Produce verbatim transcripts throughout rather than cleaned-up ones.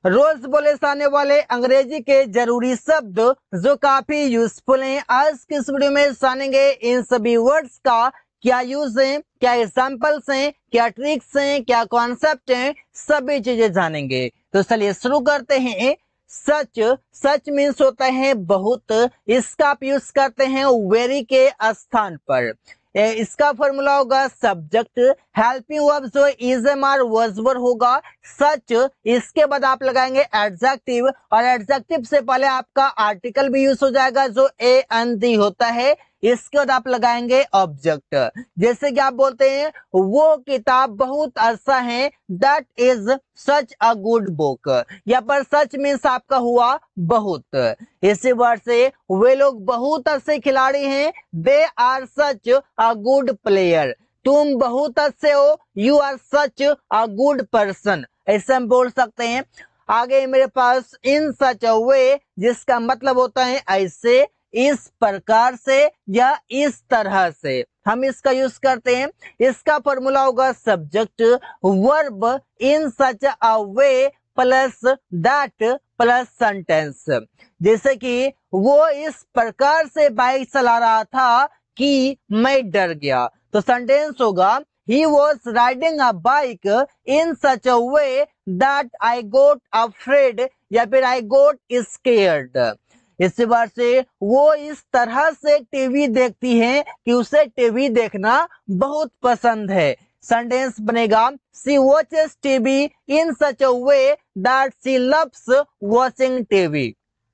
रोज बोले जाने वाले अंग्रेजी के जरूरी शब्द जो काफी यूजफुल हैं। आज की इस वीडियो में जानेंगे इन सभी वर्ड्स का क्या यूज है, क्या एग्जांपल्स हैं, क्या ट्रिक्स हैं, क्या कॉन्सेप्ट हैं, सभी चीजें जानेंगे। तो चलिए शुरू करते हैं। सच, सच मीन्स होता है बहुत। इसका आप यूज करते हैं वेरी के स्थान पर। ए, इसका फॉर्मूला होगा सब्जेक्ट, हेल्पिंग वर्ब जो इज एम आर वर्जवर होगा सच। इसके बाद आप लगाएंगे एडजेक्टिव, और एडजेक्टिव से पहले आपका आर्टिकल भी यूज हो जाएगा जो ए एन डी होता है। इसके बाद आप लगाएंगे ऑब्जेक्ट। जैसे कि आप बोलते हैं वो किताब बहुत अच्छा है, that is such a good book. यहाँ पर सच मीन्स आपका हुआ बहुत। इसी वर्ड से वे लोग बहुत अच्छे खिलाड़ी हैं, they are such a good player. तुम बहुत अच्छे हो, you are such a good person, ऐसे हम बोल सकते हैं। आगे मेरे पास इन सच अ वे, जिसका मतलब होता है ऐसे, इस प्रकार से या इस तरह से हम इसका यूज करते हैं। इसका फॉर्मूला होगा subject, verb in such a way plus that plus sentence. जैसे कि वो इस प्रकार से बाइक चला रहा था कि मैं डर गया, तो सेंटेंस होगा he was riding a bike in such a way that I got afraid, या फिर I got scared। इसी बार से वो इस तरह से टीवी देखती है कि उसे टीवी देखना बहुत पसंद है। सेंटेंस बनेगा she watches T V in such a way that she loves watching T V।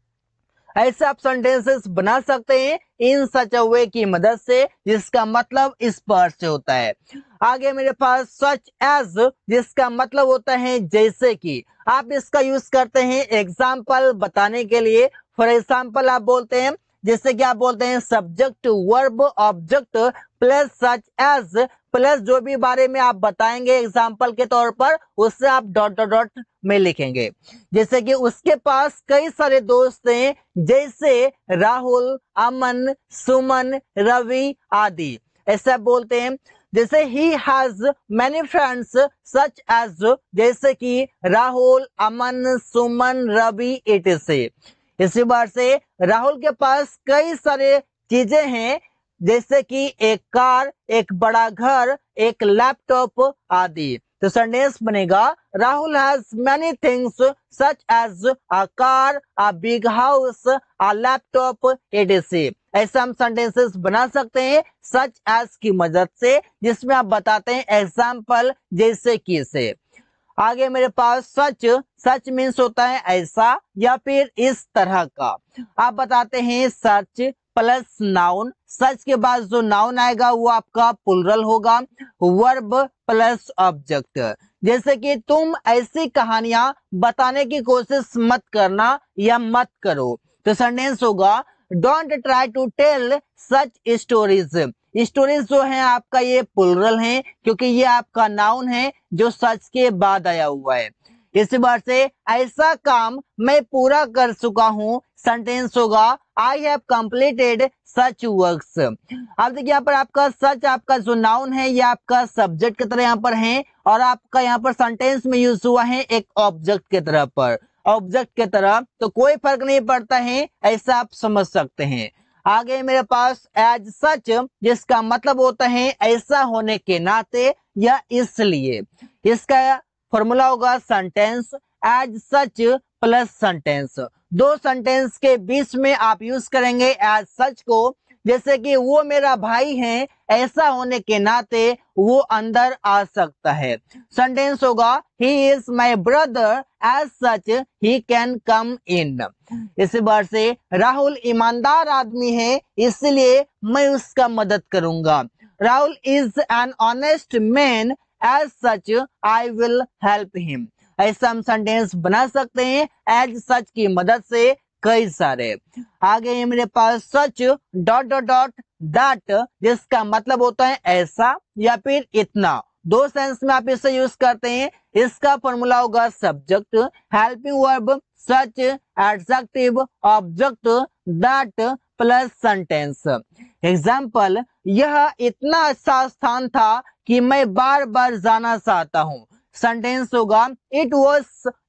ऐसे आप सेंटेंसेस बना सकते हैं इन सच अ वे की मदद से, जिसका मतलब इस पर से होता है। आगे मेरे पास सच एज, जिसका मतलब होता है जैसे कि। आप इसका यूज करते हैं एग्जाम्पल बताने के लिए। फॉर एग्जाम्पल आप बोलते हैं, जैसे कि आप बोलते हैं subject verb object plus such as plus जो भी बारे में आप बताएंगे एग्जाम्पल के तौर पर, उससे आप डॉट डॉट डॉट में लिखेंगे। जैसे कि उसके पास कई सारे दोस्त हैं, जैसे राहुल, अमन, सुमन, रवि आदि, ऐसा बोलते हैं। जैसे he has many friends such as, जैसे कि राहुल, अमन, सुमन, रवि इत्यादि। इसी बार से राहुल के पास कई सारे चीजें हैं, जैसे कि एक कार, एक बड़ा घर, एक लैपटॉप आदि। तो सेंटेंस बनेगा Rahul has many things such as a car, a big house, a laptop इत्यादि। ऐसा हम सेंटेंसेस बना सकते हैं सच एज की मदद से, जिसमें आप बताते हैं एग्जाम्पल जैसे कि से। आगे मेरे पास सच, सच मीन्स होता है ऐसा या फिर इस तरह का। आप बताते हैं सच प्लस नाउन, सच के बाद जो नाउन आएगा वो आपका प्लुरल होगा, वर्ब प्लस ऑब्जेक्ट। जैसे कि तुम ऐसी कहानियां बताने की कोशिश मत करना या मत करो, तो सेंटेंस होगा don't try to tell such stories. Stories जो है आपका ये प्लुरल है, क्योंकि ये आपका नाउन है जो सच के बाद आया हुआ है। इसी बार से ऐसा काम मैं पूरा कर चुका हूं, सेंटेंस होगा I have completed such works. अब देखिए यहाँ पर आपका सच, आपका जो नाउन है ये आपका सब्जेक्ट की तरह यहाँ पर है, और आपका यहाँ पर सेंटेंस में यूज हुआ है एक ऑब्जेक्ट के तरह पर, ऑब्जेक्ट के तरह, तो कोई फर्क नहीं पड़ता है, ऐसा आप समझ सकते हैं। आगे मेरे पास एज सच, जिसका मतलब होता है ऐसा होने के नाते या इसलिए। इसका फॉर्मूला होगा sentence as such plus sentence. दो सेंटेंस के बीच में आप यूज करेंगे एज सच को। जैसे कि वो मेरा भाई है, ऐसा होने के नाते वो अंदर आ सकता है। सेंटेंस होगा he is my brother as such he can come in. इसी बार से राहुल ईमानदार आदमी है, इसलिए मैं उसका मदद करूंगा। Rahul is an honest man as such I will help him. ऐसा हम सेंटेंस बना सकते हैं एज सच की मदद से कई सारे। आगे मेरे पास such dot dot dot that, जिसका मतलब होता है ऐसा या फिर इतना। दो सेंस में आप इसे यूज करते हैं। इसका फॉर्मूला होगा subject, helping verb such, adjective, object that plus sentence. Example, यह इतना अच्छा स्थान था कि मैं बार बार जाना चाहता हूँ। सेंटेंस होगा it was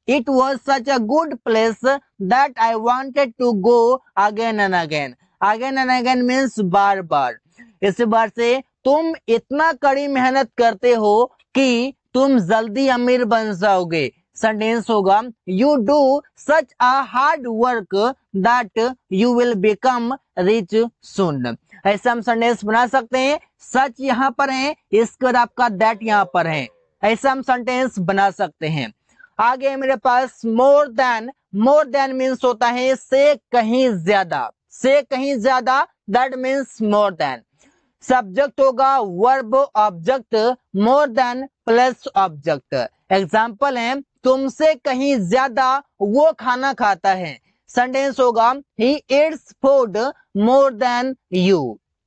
it was such a good place that I wanted to go again and again. Again and again means बार बार। इस बार से तुम इतना कड़ी मेहनत करते हो कि तुम जल्दी अमीर बन जाओगे। सेंटेंस होगा you do such a hard work that you will become rich soon. ऐसा हम सेंटेंस बना सकते हैं। सच यहाँ पर है, इसके बाद आपका दैट यहाँ पर है। ऐसा हम सेंटेंस बना सकते हैं। आगे मेरे पास more than. More than means होता है से कहीं ज्यादा, से कहीं ज्यादा, that means more than. Subject होगा verb object more than plus object. Example है तुमसे कहीं ज्यादा वो खाना खाता है। सेंटेंस होगा he eats food more than you.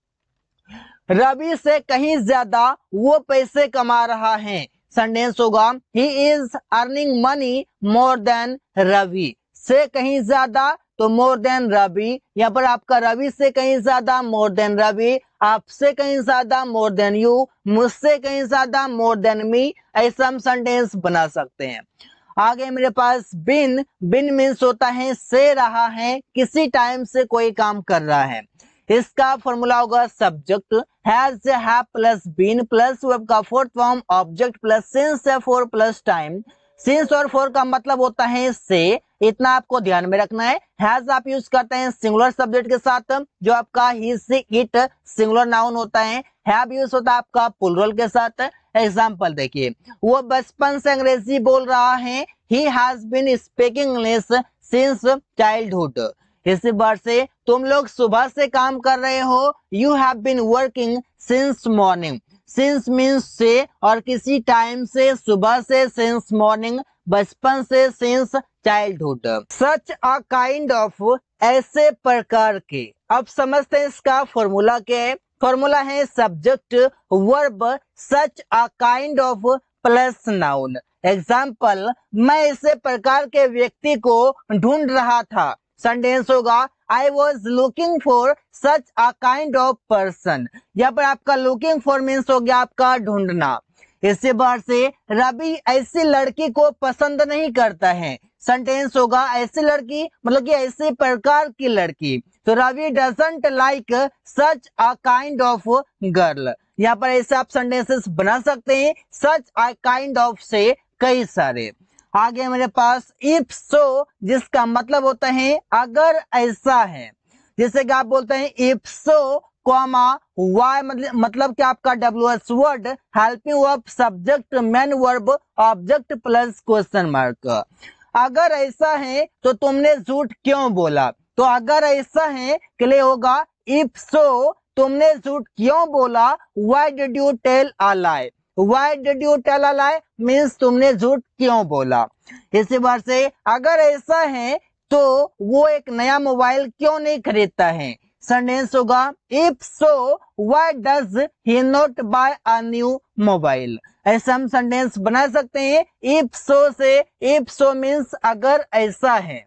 Ravi से कहीं ज्यादा वो पैसे कमा रहा है। सेंटेंस होगा he is earning money more than Ravi. से कहीं ज्यादा तो मोर देन रवि। यहाँ पर आपका रवि से कहीं ज्यादा मोर देन रवि, आपसे कहीं ज्यादा मोर देन यू, मुझसे कहीं ज्यादा मोर देन मी। ऐसा हम सेंटेंस बना सकते हैं। आगे मेरे पास बिन। बिन मीन्स होता है से रहा है, किसी टाइम से कोई काम कर रहा है। इसका फॉर्मूला होगा subject has have plus been plus verb का fourth form object plus since for plus time. Since और फोर का मतलब होता है से, इतना आपको ध्यान में रखना है। हैज आप यूज करते हैं सिंगुलर सब्जेक्ट के साथ, जो आपका ही से इट सिंगुलर नाउन होता है। हैव यूज होता है आपका प्लुरल के साथ। एग्जाम्पल देखिए, वो बचपन से अंग्रेजी बोल रहा है। He has been speaking English since childhood. इसी बार से तुम लोग सुबह से काम कर रहे हो। You have been working since morning. Since means से और किसी टाइम से, सुबह से सिंस मॉर्निंग, बचपन से since childhood. Such a kind of ऐसे प्रकार के। अब समझते हैं इसका फॉर्मूला क्या है। फॉर्मूला है subject verb such a kind of plus noun. Example मैं ऐसे प्रकार के व्यक्ति को ढूंढ रहा था। सेंटेंस होगा I was looking for such a kind of person. यहाँ पर आपका लुकिंग फॉर मीन्स हो गया आपका ढूंढना। इसी बार से रवि ऐसी लड़की को पसंद नहीं करता है। सेंटेंस होगा ऐसी लड़की मतलब कि ऐसे प्रकार की लड़की। तो Ravi doesn't like such a kind of girl. यहाँ पर ऐसे आप सेंटेंसेस बना सकते हैं। सच अ काइंड ऑफ से कई सारे। आगे मेरे पास इफ सो, जिसका मतलब होता है अगर ऐसा है। जैसे कि आप बोलते हैं इफ सो कॉमा वाई, मतलब मतलब कि आपका W S word helping verb subject main verb object plus question mark. अगर ऐसा है तो तुमने झूठ क्यों बोला। तो अगर ऐसा है के लिए होगा इफ सो तुमने झूठ क्यों बोला। Why did you tell a lie. Why did you tell a lie means तुमने झूठ क्यों बोला। इसी बार से अगर ऐसा है तो वो एक नया मोबाइल क्यों नहीं खरीदता है। सेंटेंस होगा if so why does he not buy a new mobile. ऐसा हम सेंटेंस बना सकते हैं इफ सो से। इफ सो मीन्स अगर ऐसा है।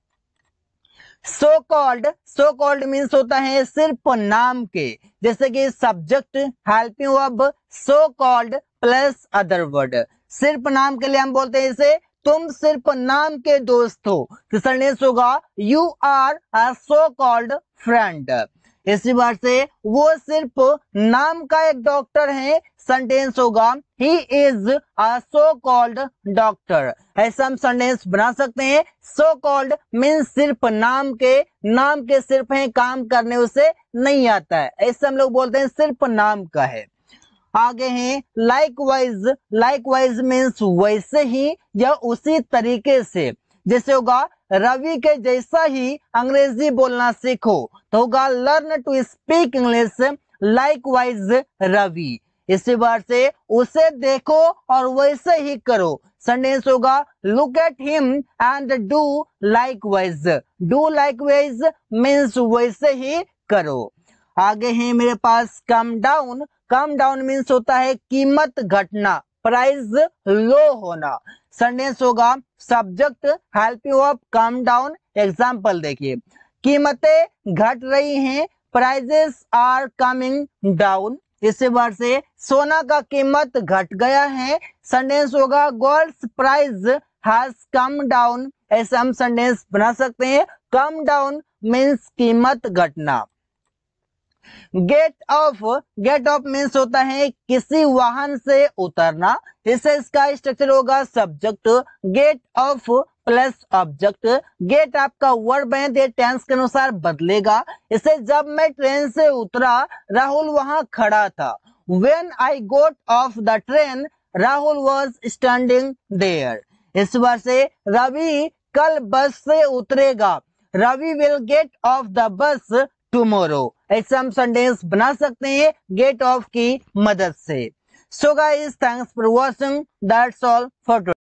So called, so called means होता है सिर्फ नाम के। जैसे कि subject helping verb so called plus other word. सिर्फ नाम के लिए हम बोलते हैं इसे तुम सिर्फ नाम के दोस्त हो। तो सेंटेंस होगा you are a so called friend. इसी बार से वो सिर्फ नाम का एक डॉक्टर है। सेंटेंस होगा he is a so called doctor. ऐसा हम सेंटेंस बना सकते हैं। सो कॉल्ड मीन्स सिर्फ नाम के, नाम के सिर्फ है, काम करने उसे नहीं आता है। ऐसे हम लोग बोलते हैं सिर्फ नाम का है। आगे हैं लाइकवाइज। लाइकवाइज मीन्स वैसे ही या उसी तरीके से। जैसे होगा रवि के जैसा ही अंग्रेजी बोलना सीखो। तो होगा learn to speak English likewise Ravi. इसी बार से उसे देखो और वैसे ही करो। सेंटेंस होगा look at him and do likewise. Do likewise means वैसे ही करो। आगे है मेरे पास come down. Come down means होता है कीमत घटना, प्राइस लो होना। सेंटेंस होगा subject helping verb come down. Example देखिए, कीमतें घट रही हैं, प्राइजेस आर कमिंग डाउन। इसी बार से सोना का कीमत घट गया है। सेंटेंस होगा golds price has come down, ऐसे हम सेंटेंस बना सकते हैं। कम डाउन मीन्स कीमत घटना। Get off, get off means होता है किसी वाहन से उतरना, इससे इसका स्ट्रक्चर होगा subject get off plus object. Get आपका वर्ब है, ये टेंस के अनुसार बदलेगा। इसे जब मैं ट्रेन से उतरा राहुल वहां खड़ा था। When I got off the train, Rahul was standing there. इस बार से रवि कल बस से उतरेगा। Ravi will get off the bus tomorrow. ऐसे हम सेंटेंस बना सकते हैं गेट ऑफ की मदद से। So guys, thanks for watching. That's all for today.